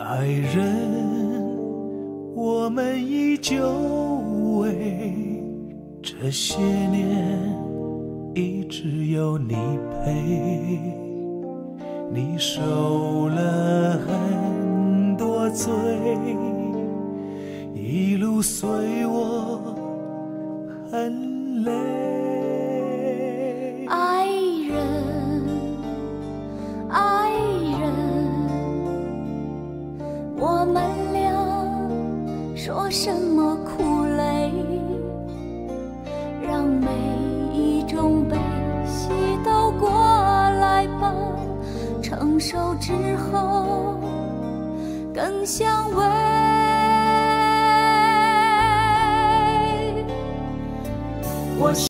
爱人，我们依旧为这些年一直有你陪，你受了很多罪，一路随我很累。 爱人，爱人，我们俩说什么苦累，让每一种悲喜都过来吧，承受之后更相偎。我